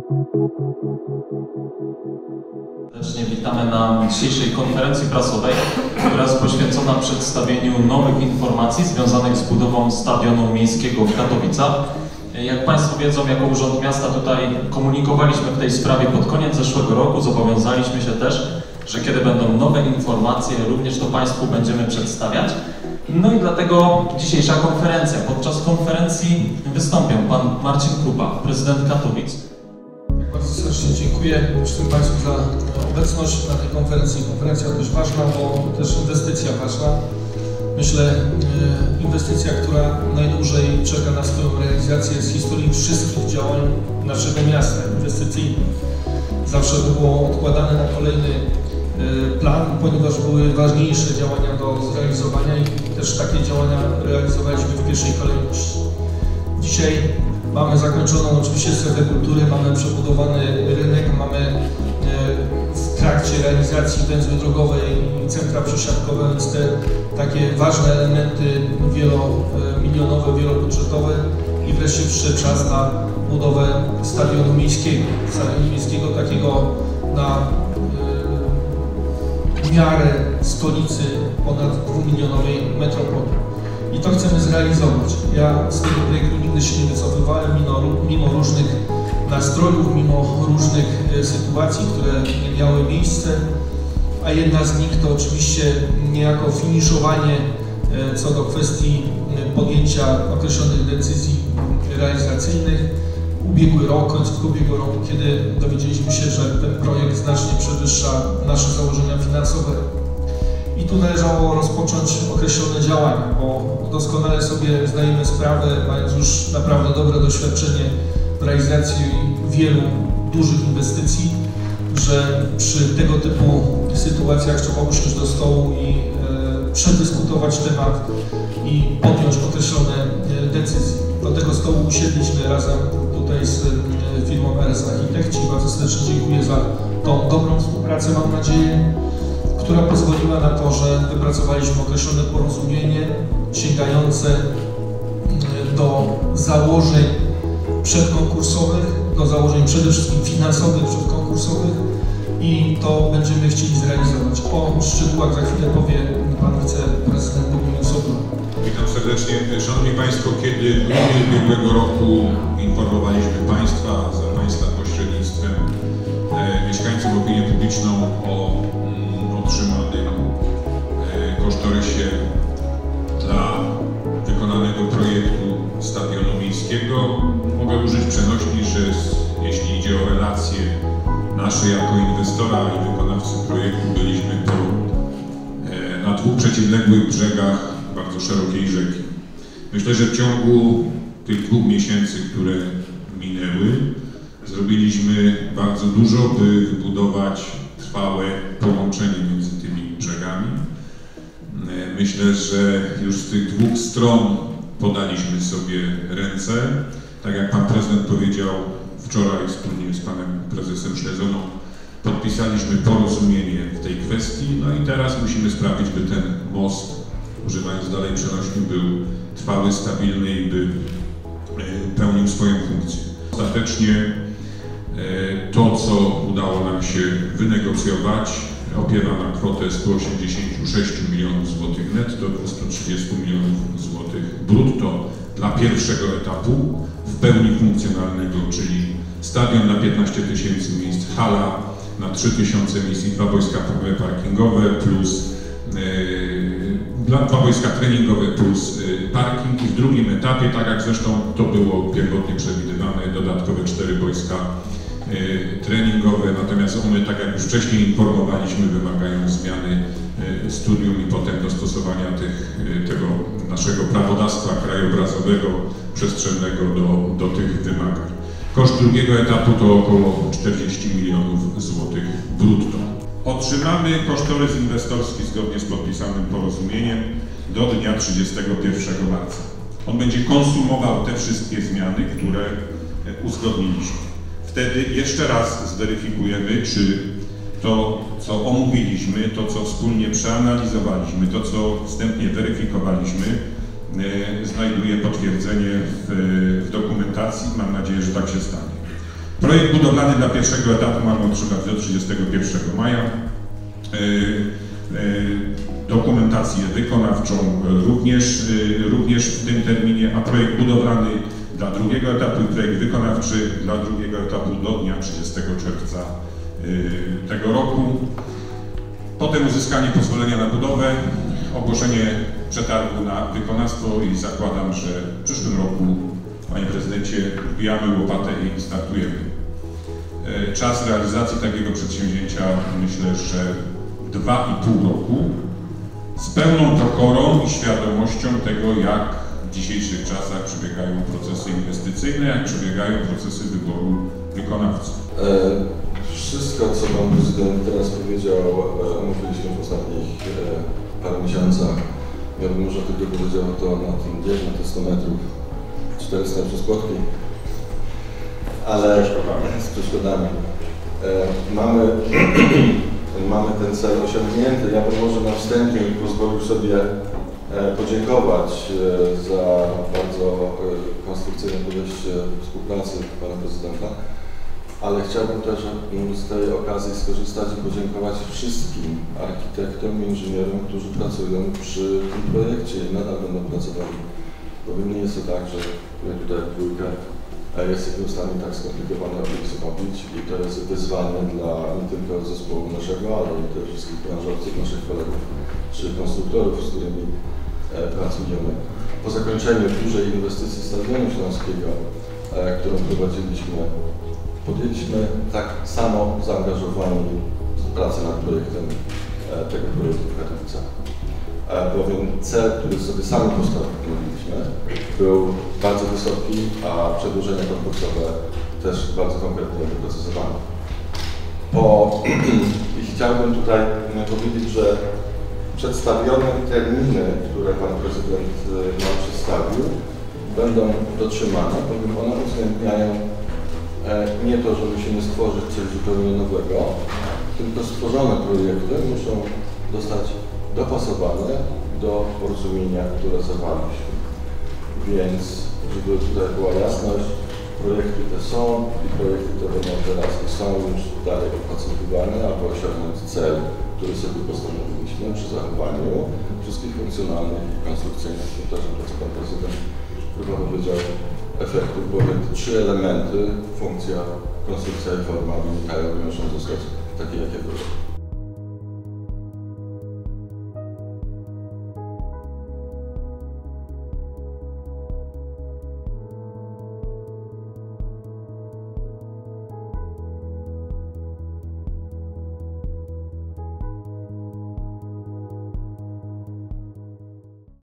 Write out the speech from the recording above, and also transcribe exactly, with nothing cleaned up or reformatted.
Serdecznie witamy na dzisiejszej konferencji prasowej, która jest poświęcona przedstawieniu nowych informacji związanych z budową stadionu miejskiego w Katowicach. Jak Państwo wiedzą, jako Urząd Miasta tutaj komunikowaliśmy w tej sprawie pod koniec zeszłego roku, zobowiązaliśmy się też, że kiedy będą nowe informacje, również to Państwu będziemy przedstawiać. No i dlatego dzisiejsza konferencja. Podczas konferencji wystąpią Pan Marcin Krupa, prezydent Katowic. Bardzo serdecznie dziękuję wszystkim Państwu za obecność na tej konferencji. Konferencja dość ważna, bo też inwestycja ważna. Myślę, inwestycja, która najdłużej czeka na swoją realizację z historii wszystkich działań naszego miasta inwestycyjnych. Zawsze było odkładane na kolejny plan, ponieważ były ważniejsze działania do zrealizowania i też takie działania realizowaliśmy w pierwszej kolejności. Dzisiaj mamy zakończoną oczywiście strefę kultury, mamy przebudowany rynek, mamy w trakcie realizacji węzły drogowej i centra przesiadkowe, więc te takie ważne elementy wielomilionowe, wielobudżetowe i wreszcie przyszedł czas na budowę stadionu miejskiego. Stadionu miejskiego takiego na miarę stolicy ponad dwumilionowej metropolii. I to chcemy zrealizować. Ja z tego projektu nigdy się nie wycofywałem, mimo, mimo różnych nastrojów, mimo różnych sytuacji, które miały miejsce, a jedna z nich to oczywiście niejako finiszowanie co do kwestii podjęcia określonych decyzji realizacyjnych. Ubiegły rok, końcówkę ubiegłego roku, kiedy dowiedzieliśmy się, że ten projekt znacznie przewyższa nasze założenia finansowe. I tu należało rozpocząć określone działania, bo doskonale sobie zdajemy sprawę, mając już naprawdę dobre doświadczenie w realizacji wielu dużych inwestycji, że przy tego typu sytuacjach trzeba usiąść do stołu i e, przedyskutować temat i podjąć określone e, decyzje. Do tego stołu usiedliśmy razem tutaj z e, firmą R S Architekci. Bardzo serdecznie dziękuję za tą dobrą współpracę, mam nadzieję, która pozwoliła na to, że wypracowaliśmy określone porozumienie sięgające do założeń przedkonkursowych, do założeń przede wszystkim finansowych, przedkonkursowych i to będziemy chcieli zrealizować. O szczegółach za chwilę powie Pan Wiceprezydent Bogumił Soboń. Witam serdecznie. Szanowni Państwo, kiedy w grudniu ubiegłego roku informowaliśmy Państwa za Państwa pośrednictwem e, mieszkańców, opinię publiczną o otrzymanym kosztorysie dla wykonanego projektu stadionu miejskiego. Mogę użyć przenośni, że jeśli idzie o relacje nasze jako inwestora i wykonawcy projektu, byliśmy tu na dwóch przeciwległych brzegach bardzo szerokiej rzeki. Myślę, że w ciągu tych dwóch miesięcy, które minęły, zrobiliśmy bardzo dużo, by wybudować trwałe połączenie między tymi brzegami. Myślę, że już z tych dwóch stron podaliśmy sobie ręce. Tak jak Pan Prezydent powiedział wczoraj wspólnie z Panem Prezesem Szlezoną, podpisaliśmy porozumienie w tej kwestii, no i teraz musimy sprawić, by ten most, używając dalej przenośni, był trwały, stabilny i by pełnił swoją funkcję. Ostatecznie to, co udało nam się wynegocjować, opiewa na kwotę stu osiemdziesięciu sześciu milionów złotych netto, dwustu trzydziestu milionów złotych brutto dla pierwszego etapu w pełni funkcjonalnego, czyli stadion na piętnaście tysięcy miejsc, hala na trzy tysiące miejsc i dwa boiska parkingowe plus yy, dwa boiska treningowe plus yy, parking i w drugim etapie, tak jak zresztą to było pierwotnie przewidywane, dodatkowe cztery boiska treningowe, natomiast one, tak jak już wcześniej informowaliśmy, wymagają zmiany studium i potem dostosowania tych, tego naszego prawodawstwa krajobrazowego, przestrzennego do, do tych wymagań. Koszt drugiego etapu to około czterdzieści milionów złotych brutto. Otrzymamy kosztorys inwestorski zgodnie z podpisanym porozumieniem do dnia trzydziestego pierwszego marca. On będzie konsumował te wszystkie zmiany, które uzgodniliśmy. Wtedy jeszcze raz zweryfikujemy, czy to, co omówiliśmy, to, co wspólnie przeanalizowaliśmy, to, co wstępnie weryfikowaliśmy, znajduje potwierdzenie w, w dokumentacji. Mam nadzieję, że tak się stanie. Projekt budowlany dla pierwszego etapu mamy otrzymać do trzydziestego pierwszego maja. Dokumentację wykonawczą również, również w tym terminie, a projekt budowlany dla drugiego etapu i projekt wykonawczy dla drugiego etapu do dnia trzydziestego czerwca tego roku. Potem uzyskanie pozwolenia na budowę, ogłoszenie przetargu na wykonawstwo i zakładam, że w przyszłym roku, Panie Prezydencie, wbijamy łopatę i startujemy. Czas realizacji takiego przedsięwzięcia myślę, że dwa i pół roku z pełną pokorą i świadomością tego, jak w dzisiejszych czasach przebiegają procesy inwestycyjne, jak przebiegają procesy wyboru wykonawców. E, wszystko, co Pan Prezydent teraz powiedział, e, mówiliśmy w ostatnich e, paru miesiącach. Ja bym może tylko powiedział to na tym biegu, na te sto metrów, czterysta przez płotki, ale z przeszkodami. E, mamy, mamy ten cel osiągnięty. Ja bym może na wstępie pozwolił sobie e, podziękować e, za bardzo e, konstrukcyjne podejście współpracy Pana Prezydenta, ale chciałbym też z tej okazji skorzystać i podziękować wszystkim architektom i inżynierom, którzy pracują przy tym projekcie i nadal będą pracowali. Bowiem nie jest to tak, że my tutaj w dwójkę jesteśmy w stanie tak skomplikowane obiekty zrobić i to jest wyzwanie dla nie tylko zespołu naszego, ale i też wszystkich branżowców, naszych kolegów czy konstruktorów, z którymi e, pracujemy. Po zakończeniu dużej inwestycji Stadionu Śląskiego, e, którą prowadziliśmy, podjęliśmy tak samo zaangażowani w pracę nad projektem e, tego projektu w Katowicach. E, bowiem cel, który sobie sami postawiliśmy, był bardzo wysoki, a przedłożenia konkursowe też bardzo konkretnie doprecyzowane. Po, I chciałbym tutaj powiedzieć, że przedstawione terminy, które Pan Prezydent nam przedstawił, będą dotrzymane, bowiem one uwzględniają nie to, że musimy stworzyć coś zupełnie nowego, tylko stworzone projekty muszą zostać dopasowane do porozumienia, które zawarliśmy. Więc, żeby tutaj była jasność, projekty te są i projekty te będą teraz i są już dalej opracowywane, aby osiągnąć cel, który sobie postanowiliśmy przy zachowaniu wszystkich funkcjonalnych i konstrukcyjnych, też to, co Pan Prezydent chyba powiedział, efektów, bowiem te trzy elementy, funkcja, konstrukcja i forma, wynikają i muszą zostać takie, jakie były.